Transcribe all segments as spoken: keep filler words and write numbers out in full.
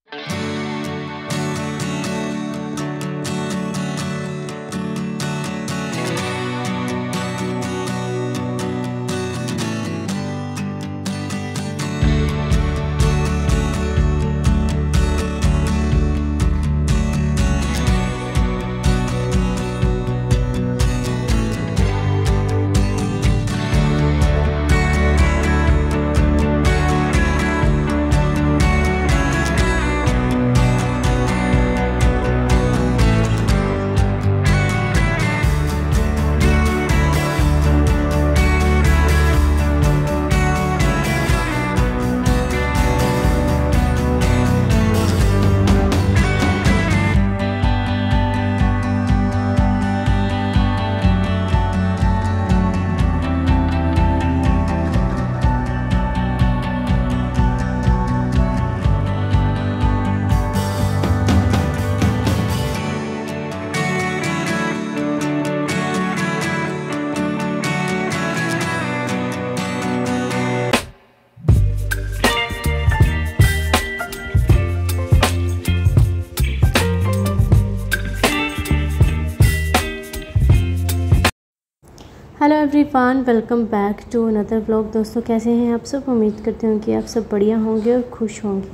Hello everyone, welcome back to another vlog. दोस्तों कैसे हैं आप सब? उम्मीद करते हूँ कि आप सब बढ़िया होंगे और खुश होंगे।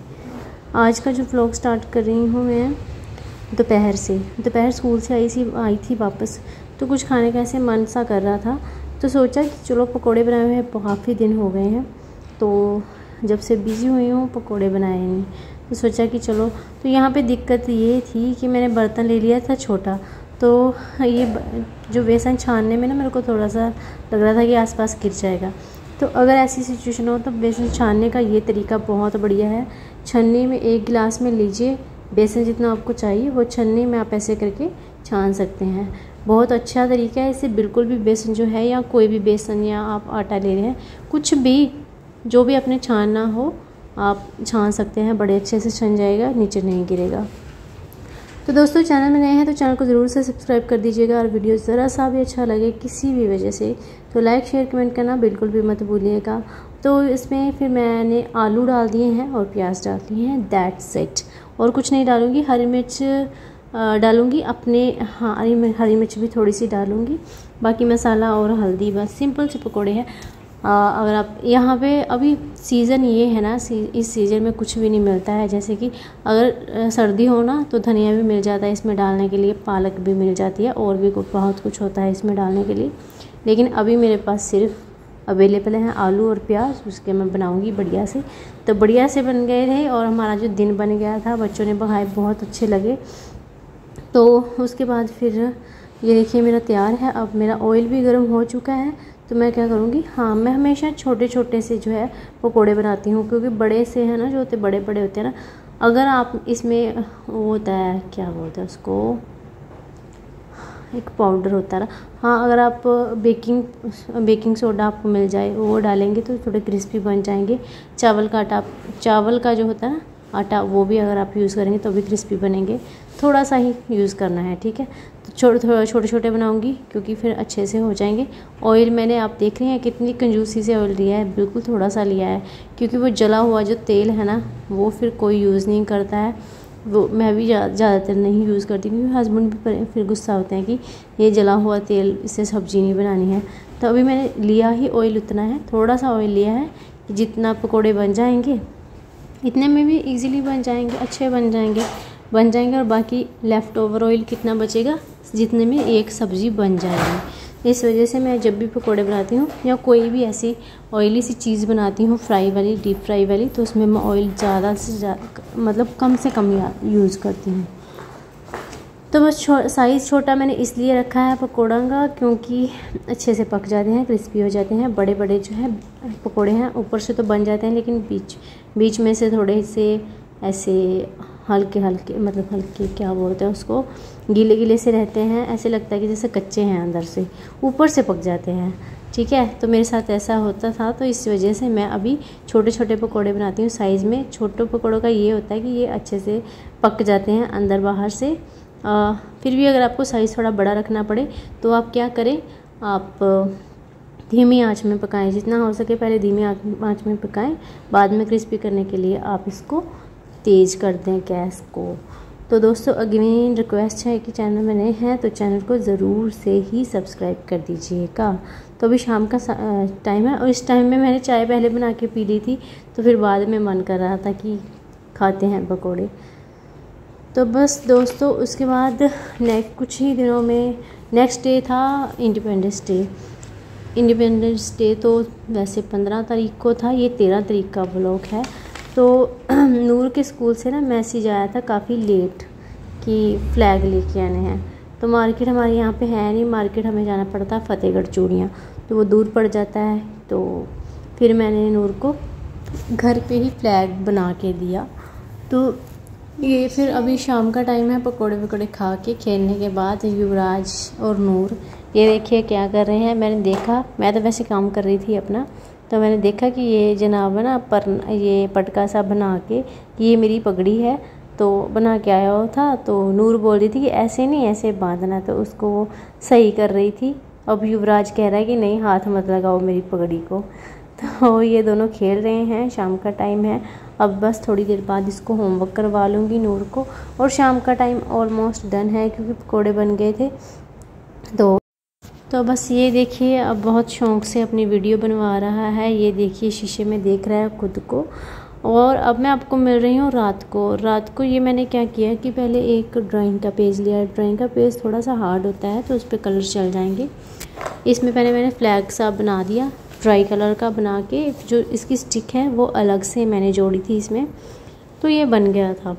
आज का जो व्लॉग स्टार्ट कर रही हूँ मैं दोपहर से। दोपहर स्कूल से आई सी आई थी वापस, तो कुछ खाने का ऐसे मन सा कर रहा था, तो सोचा कि चलो पकोड़े बनाए हुए हैं, काफ़ी दिन हो गए हैं, तो जब से बिज़ी हुई हूँ पकोड़े बनाए नहीं, तो सोचा कि चलो। तो यहाँ पर दिक्कत ये थी कि मैंने बर्तन ले लिया था छोटा, तो ये जो बेसन छानने में ना मेरे को थोड़ा सा लग रहा था कि आसपास गिर जाएगा। तो अगर ऐसी सिचुएशन हो तो बेसन छानने का ये तरीका बहुत बढ़िया है। छन्नी में एक गिलास में लीजिए, बेसन जितना आपको चाहिए वो छन्नी में आप ऐसे करके छान सकते हैं। बहुत अच्छा तरीका है। इससे बिल्कुल भी बेसन जो है, या कोई भी बेसन या आप आटा ले रहे हैं, कुछ भी जो भी अपने छानना हो आप छान सकते हैं। बड़े अच्छे से छन जाएगा, नीचे नहीं गिरेगा। तो दोस्तों चैनल में नए हैं तो चैनल को ज़रूर से सब्सक्राइब कर दीजिएगा, और वीडियो ज़रा सा भी अच्छा लगे किसी भी वजह से तो लाइक शेयर कमेंट करना बिल्कुल भी मत भूलिएगा। तो इसमें फिर मैंने आलू डाल दिए हैं और प्याज डाल दिए हैं, दैट्स इट। और कुछ नहीं डालूँगी। हरी मिर्च डालूँगी अपने, हाँ हरी हरी मिर्च भी थोड़ी सी डालूँगी, बाकी मसाला और हल्दी, बस सिंपल से पकौड़े हैं। आ, अगर आप यहाँ पे अभी सीज़न ये है ना, सी, इस सीज़न में कुछ भी नहीं मिलता है। जैसे कि अगर सर्दी हो ना तो धनिया भी मिल जाता है इसमें डालने के लिए, पालक भी मिल जाती है, और भी कुछ बहुत कुछ होता है इसमें डालने के लिए। लेकिन अभी मेरे पास सिर्फ अवेलेबल हैं आलू और प्याज, उसके मैं बनाऊँगी बढ़िया से। तो बढ़िया से बन गए थे, और हमारा जो दिन बन गया था, बच्चों ने बनाए बहुत अच्छे लगे। तो उसके बाद फिर ये देखिए मेरा तैयार है। अब मेरा ऑयल भी गर्म हो चुका है, तो मैं क्या करूँगी, हाँ मैं हमेशा छोटे छोटे से जो है पकोड़े बनाती हूँ, क्योंकि बड़े से है ना जो होते बड़े बड़े होते हैं ना, अगर आप इसमें वो होता है क्या बोलते हैं उसको, एक पाउडर होता है ना, हाँ अगर आप बेकिंग बेकिंग सोडा आपको मिल जाए वो डालेंगे तो थोड़े क्रिस्पी बन जाएंगे। चावल का आटा, चावल का जो होता है ना आटा, वो भी अगर आप यूज़ करेंगे तो भी क्रिस्पी बनेंगे। थोड़ा सा ही यूज़ करना है, ठीक है। तो छोटे छोटे छोटे बनाऊंगी क्योंकि फिर अच्छे से हो जाएंगे। ऑयल मैंने, आप देख रहे हैं कितनी कंजूसी से ऑयल लिया है, बिल्कुल थोड़ा सा लिया है, क्योंकि वो जला हुआ जो तेल है ना वो फिर कोई यूज़ नहीं करता है। वो मैं भी ज़्यादातर नहीं यूज़ करती, क्योंकि हस्बैंड भी फिर गुस्सा होते हैं कि ये जला हुआ तेल, इससे सब्ज़ी नहीं बनानी है। तो अभी मैंने लिया ही ऑयल उतना है, थोड़ा सा ऑयल लिया है कि जितना पकौड़े बन जाएंगे इतने में भी इजीली बन जाएंगे, अच्छे बन जाएंगे बन जाएंगे और बाकी लेफ़्ट ओवर ऑयल कितना बचेगा, जितने में एक सब्ज़ी बन जाएगी। इस वजह से मैं जब भी पकोड़े बनाती हूँ या कोई भी ऐसी ऑयली सी चीज़ बनाती हूँ, फ्राई वाली, डीप फ्राई वाली, तो उसमें मैं ऑयल ज़्यादा से ज़्यादा मतलब कम से कम यूज़ करती हूँ। तो बस छो, साइज़ छोटा मैंने इसलिए रखा है पकौड़ा का, क्योंकि अच्छे से पक जाते हैं, क्रिस्पी हो जाते हैं। बड़े बड़े जो है पकौड़े हैं ऊपर से तो बन जाते हैं, लेकिन बीच बीच में से थोड़े से ऐसे हल्के हल्के, मतलब हल्के क्या बोलते हैं उसको, गीले गीले से रहते हैं। ऐसे लगता है कि जैसे कच्चे हैं, अंदर से ऊपर से पक जाते हैं, ठीक है। तो मेरे साथ ऐसा होता था, तो इस वजह से मैं अभी छोटे छोटे पकोड़े बनाती हूँ साइज़ में। छोटे पकोड़ों का ये होता है कि ये अच्छे से पक जाते हैं अंदर बाहर से। आ, फिर भी अगर आपको साइज़ थोड़ा बड़ा रखना पड़े तो आप क्या करें, आप धीमी आंच में पकाएं, जितना हो सके पहले धीमी आंच में पकाएं, बाद में क्रिस्पी करने के लिए आप इसको तेज़ कर दें गैस को। तो दोस्तों अगेन रिक्वेस्ट है कि चैनल में नए हैं तो चैनल को ज़रूर से ही सब्सक्राइब कर दीजिएगा। तो अभी शाम का टाइम है और इस टाइम में मैंने चाय पहले बना के पी ली थी, तो फिर बाद में मन कर रहा था कि खाते हैं पकोड़े। तो बस दोस्तों उसके बाद नेक्स्ट कुछ ही दिनों में नेक्स्ट डे था इंडिपेंडेंस डे। इंडिपेंडेंस डे तो वैसे पंद्रह तारीख को था, ये तेरह तारीख का व्लॉग है। तो नूर के स्कूल से ना मैसेज आया था काफ़ी लेट कि फ़्लैग लेके आने हैं। तो मार्केट हमारे यहाँ पे है नहीं, मार्केट हमें जाना पड़ता है फ़तेहगढ़ चूड़ियाँ, तो वो दूर पड़ जाता है। तो फिर मैंने नूर को घर पे ही फ़्लैग बना के दिया। तो ये फिर अभी शाम का टाइम है, पकोड़े वकोड़े खा के खेलने के बाद युवराज और नूर ये देखिए क्या कर रहे हैं। मैंने देखा, मैं तो वैसे काम कर रही थी अपना, तो मैंने देखा कि ये जनाब ना पर ये पटका सा बना के ये मेरी पगड़ी है तो बना के आया हुआ था। तो नूर बोल रही थी कि ऐसे नहीं ऐसे बांधना, तो उसको वो सही कर रही थी। अब युवराज कह रहा है कि नहीं हाथ मत लगाओ मेरी पगड़ी को। तो ये दोनों खेल रहे हैं, शाम का टाइम है। अब बस थोड़ी देर बाद इसको होमवर्क करवा लूँगी नूर को, और शाम का टाइम ऑलमोस्ट डन है क्योंकि पकोड़े बन गए थे। तो तो बस ये देखिए अब बहुत शौक़ से अपनी वीडियो बनवा रहा है। ये देखिए शीशे में देख रहा है खुद को। और अब मैं आपको मिल रही हूँ रात को। रात को ये मैंने क्या किया कि पहले एक ड्राइंग का पेज लिया। ड्राइंग का पेज थोड़ा सा हार्ड होता है तो उस पर कलर चल जाएंगे। इसमें पहले मैंने फ्लैग सा बना दिया ड्राई कलर का बना के, जो इसकी स्टिक है वो अलग से मैंने जोड़ी थी इसमें, तो ये बन गया था।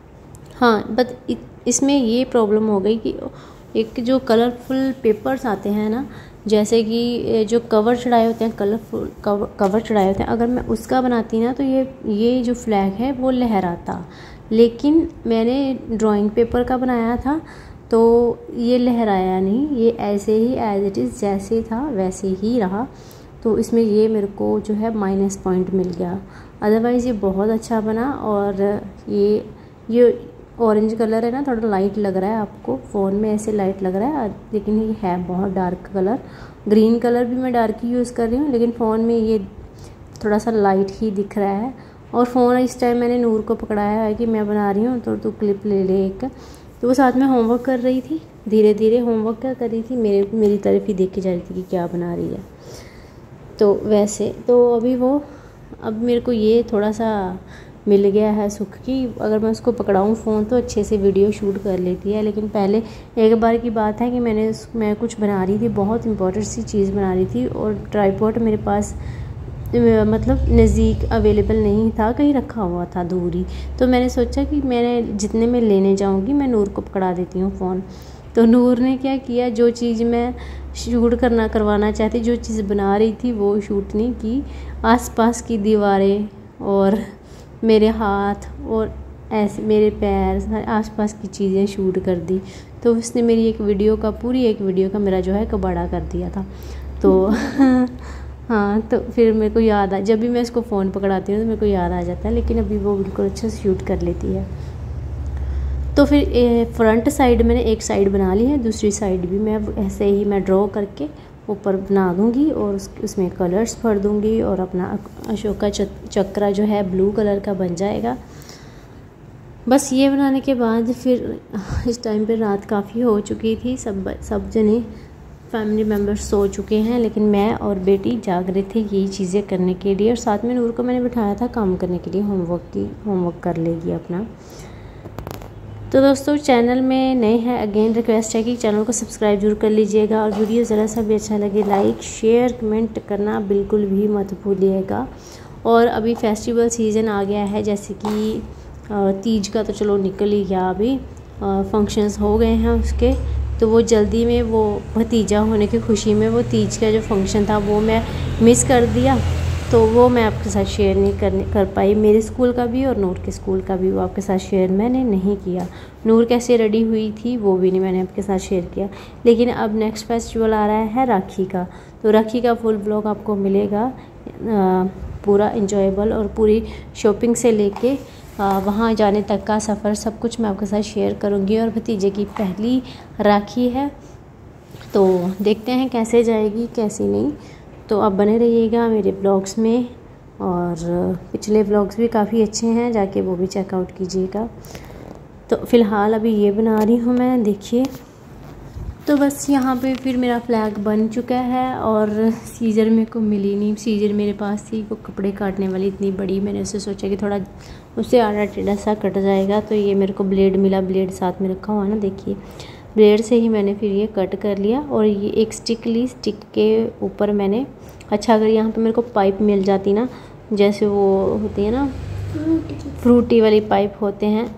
हाँ बट इसमें ये प्रॉब्लम हो गई कि एक जो कलरफुल पेपर्स आते हैं ना, जैसे कि जो कवर चढ़ाए होते हैं कलरफुल कवर कवर चढ़ाए होते हैं, अगर मैं उसका बनाती ना तो ये ये जो फ्लैग है वो लहराता। लेकिन मैंने ड्राइंग पेपर का बनाया था तो ये लहराया नहीं, ये ऐसे ही एज इट इज़ जैसे था वैसे ही रहा। तो इसमें ये मेरे को जो है माइनस पॉइंट मिल गया। अदरवाइज़ ये बहुत अच्छा बना। और ये ये ऑरेंज कलर है ना, थोड़ा लाइट लग रहा है आपको फ़ोन में, ऐसे लाइट लग रहा है, लेकिन ये है बहुत डार्क कलर। ग्रीन कलर भी मैं डार्क ही यूज़ कर रही हूँ, लेकिन फ़ोन में ये थोड़ा सा लाइट ही दिख रहा है। और फ़ोन इस टाइम मैंने नूर को पकड़ाया है कि मैं बना रही हूँ तो तू क्लिप ले ले एक। तो वो साथ में होमवर्क कर रही थी, धीरे धीरे होमवर्क क्या कर रही थी, मेरे मेरी तरफ ही देख के जा रही थी कि क्या बना रही है। तो वैसे तो अभी वो अब मेरे को ये थोड़ा सा मिल गया है सुख की, अगर मैं उसको पकड़ाऊँ फ़ोन तो अच्छे से वीडियो शूट कर लेती है। लेकिन पहले एक बार की बात है कि मैंने मैं कुछ बना रही थी, बहुत इंपॉर्टेंट सी चीज़ बना रही थी, और ट्राईपॉड मेरे पास मतलब नज़दीक अवेलेबल नहीं था, कहीं रखा हुआ था दूर ही। तो मैंने सोचा कि मैंने जितने में लेने जाऊँगी मैं नूर को पकड़ा देती हूँ फ़ोन। तो नूर ने क्या किया, जो चीज़ मैं शूट करना करवाना चाहती, जो चीज़ बना रही थी वो शूट नहीं की। आसपास की दीवारें और मेरे हाथ और ऐसे मेरे पैर आसपास की चीज़ें शूट कर दी। तो उसने मेरी एक वीडियो का पूरी एक वीडियो का मेरा जो है कबाड़ा कर दिया था। तो हाँ, तो फिर मेरे को याद आ, जब भी मैं इसको फ़ोन पकड़ाती हूँ तो मेरे को याद आ जाता है, लेकिन अभी वो बिल्कुल अच्छे से शूट कर लेती है। तो फिर फ्रंट साइड मैंने एक साइड बना ली है, दूसरी साइड भी मैं ऐसे ही मैं ड्रॉ करके ऊपर बना दूंगी और उस, उसमें कलर्स भर दूंगी और अपना अशोका चक्रा जो है ब्लू कलर का बन जाएगा। बस ये बनाने के बाद फिर इस टाइम पे रात काफ़ी हो चुकी थी, सब सब जने फैमिली मेम्बर्स सो चुके हैं, लेकिन मैं और बेटी जाग रहे थे यही चीज़ें करने के लिए। और साथ में नूर को मैंने बिठाया था काम करने के लिए, होमवर्क की होमवर्क कर लेगी अपना। तो दोस्तों चैनल में नए हैं, अगेन रिक्वेस्ट है कि चैनल को सब्सक्राइब जरूर कर लीजिएगा, और वीडियो ज़रा सा भी अच्छा लगे लाइक शेयर कमेंट करना बिल्कुल भी मत भूलिएगा। और अभी फेस्टिवल सीज़न आ गया है, जैसे कि तीज का तो चलो निकल ही गया, अभी फंक्शंस हो गए हैं उसके, तो वो जल्दी में वो भतीजा होने की खुशी में वो तीज का जो फंक्शन था वो मैं मिस कर दिया, तो वो मैं आपके साथ शेयर नहीं करने कर पाई। मेरे स्कूल का भी और नूर के स्कूल का भी वो आपके साथ शेयर मैंने नहीं किया। नूर कैसे रेडी हुई थी वो भी नहीं मैंने आपके साथ शेयर किया। लेकिन अब नेक्स्ट फेस्टिवल आ रहा है राखी का, तो राखी का फुल ब्लॉग आपको मिलेगा, पूरा इंजॉयबल और पूरी शॉपिंग से लेके वहाँ जाने तक का सफ़र सब कुछ मैं आपके साथ शेयर करूँगी। और भतीजे की पहली राखी है, तो देखते हैं कैसे जाएगी कैसे नहीं। तो आप बने रहिएगा मेरे ब्लॉग्स में, और पिछले व्लॉग्स भी काफ़ी अच्छे हैं, जाके वो भी चेकआउट कीजिएगा। तो फ़िलहाल अभी ये बना रही हूँ मैं, देखिए। तो बस यहाँ पे फिर मेरा फ्लैग बन चुका है और सीजर मेरे को मिली नहीं। सीजर मेरे पास थी वो कपड़े काटने वाली इतनी बड़ी, मैंने उससे सोचा कि थोड़ा उससे आड़ा टेढ़ा सा कट जाएगा। तो ये मेरे को ब्लेड मिला, ब्लेड साथ में रखा हुआ ना, देखिए। ब्लेड से ही मैंने फिर ये कट कर लिया और ये एक स्टिक ली। स्टिक के ऊपर मैंने, अच्छा अगर यहाँ पे मेरे को पाइप मिल जाती ना, जैसे वो होती है ना फ्रूटी वाली पाइप होते हैं,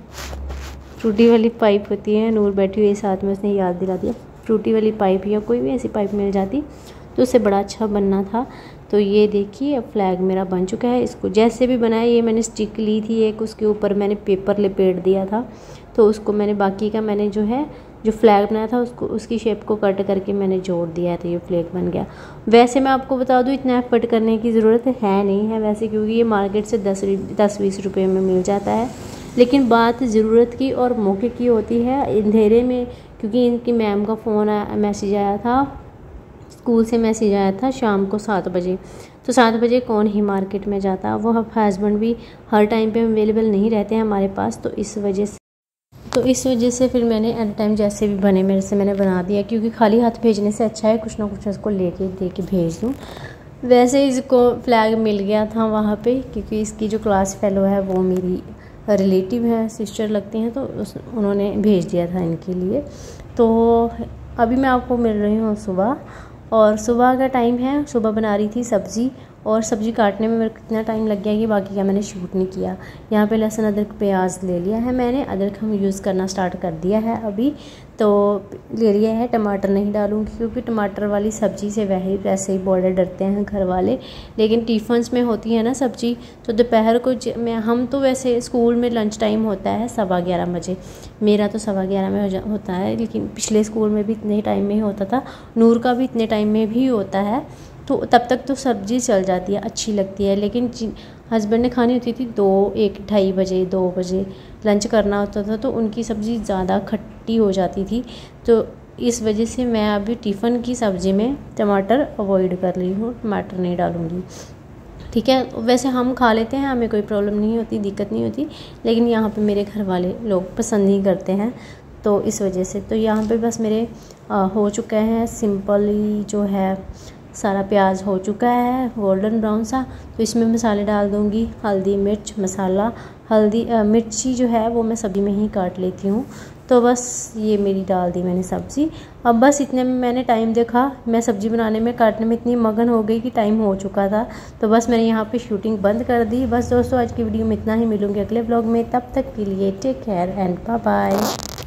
फ्रूटी वाली पाइप होती है। नूर बैठी हुई साथ में, उसने याद दिला दिया। फ्रूटी वाली पाइप या कोई भी ऐसी पाइप मिल जाती तो उससे बड़ा अच्छा बनना था। तो ये देखिए अब फ्लैग मेरा बन चुका है। इसको जैसे भी बनाया, ये मैंने स्टिक ली थी एक, उसके ऊपर मैंने पेपर लपेट दिया था। तो उसको मैंने बाकी का मैंने जो है जो फ्लैग बनाया था उसको, उसकी शेप को कट करके मैंने जोड़ दिया था, ये फ्लैग बन गया। वैसे मैं आपको बता दूँ इतना एफर्ट करने की ज़रूरत है नहीं है वैसे, क्योंकि ये मार्केट से दस दस बीस रुपये में मिल जाता है। लेकिन बात ज़रूरत की और मौके की होती है अंधेरे में, क्योंकि इनकी मैम का फ़ोन आया, मैसेज आया था, स्कूल से मैसेज आया था शाम को सात बजे। तो सात बजे कौन ही मार्केट में जाता, वो हस्बैंड भी हर टाइम पे अवेलेबल नहीं रहते हैं हमारे पास। तो इस वजह से तो इस वजह से फिर मैंने एट टाइम जैसे भी बने मेरे से मैंने बना दिया, क्योंकि खाली हाथ भेजने से अच्छा है कुछ ना कुछ उसको लेके दे के भेज दूँ। वैसे इसको फ्लैग मिल गया था वहाँ पे, क्योंकि इसकी जो क्लास फेलो है वो मेरी रिलेटिव है, सिस्टर लगती हैं, तो उस उन्होंने भेज दिया था इनके लिए। तो अभी मैं आपको मिल रही हूँ सुबह, और सुबह का टाइम है। सुबह बना रही थी सब्ज़ी, और सब्ज़ी काटने में मेरे को कितना टाइम लग गया कि बाकी का मैंने शूट नहीं किया। यहाँ पे लहसुन अदरक प्याज ले लिया है मैंने, अदरक हम यूज़ करना स्टार्ट कर दिया है अभी। तो ले लिया है, टमाटर नहीं डालूँगी क्योंकि टमाटर वाली सब्ज़ी से वह वैसे ही बॉर्डर डरते हैं घर वाले। लेकिन टिफ़न्स में होती है ना सब्ज़ी, तो दोपहर को मैं हम तो वैसे स्कूल में लंच टाइम होता है सवा ग्यारह बजे, मेरा तो सवा ग्यारह में हो होता है, लेकिन पिछले स्कूल में भी इतने टाइम में ही होता था, नूर का भी इतने टाइम में भी होता है। तो तब तक तो सब्ज़ी चल जाती है, अच्छी लगती है। लेकिन हस्बैंड ने खानी होती थी दो एक ढाई बजे दो बजे लंच करना होता था, तो उनकी सब्ज़ी ज़्यादा खट्टी हो जाती थी। तो इस वजह से मैं अभी टिफ़िन की सब्ज़ी में टमाटर अवॉइड कर रही हूँ, टमाटर नहीं डालूँगी, ठीक है। वैसे हम खा लेते हैं, हमें कोई प्रॉब्लम नहीं होती, दिक्कत नहीं होती, लेकिन यहाँ पे मेरे घर वाले लोग पसंद नहीं करते हैं, तो इस वजह से। तो यहाँ पे बस मेरे आ, हो चुका है सिंपली जो है सारा प्याज हो चुका है गोल्डन ब्राउन सा। तो इसमें मसाले डाल दूँगी, हल्दी मिर्च मसाला। हल्दी मिर्ची जो है वो मैं सब्ज़ी में ही काट लेती हूँ। तो बस ये मेरी डाल दी मैंने सब्ज़ी। अब बस इतने में मैंने टाइम देखा, मैं सब्ज़ी बनाने में काटने में इतनी मगन हो गई कि टाइम हो चुका था। तो बस मैंने यहाँ पे शूटिंग बंद कर दी। बस दोस्तों आज की वीडियो में इतना ही, मिलूँगी अगले ब्लॉग में, तब तक के लिए take care and bye bye.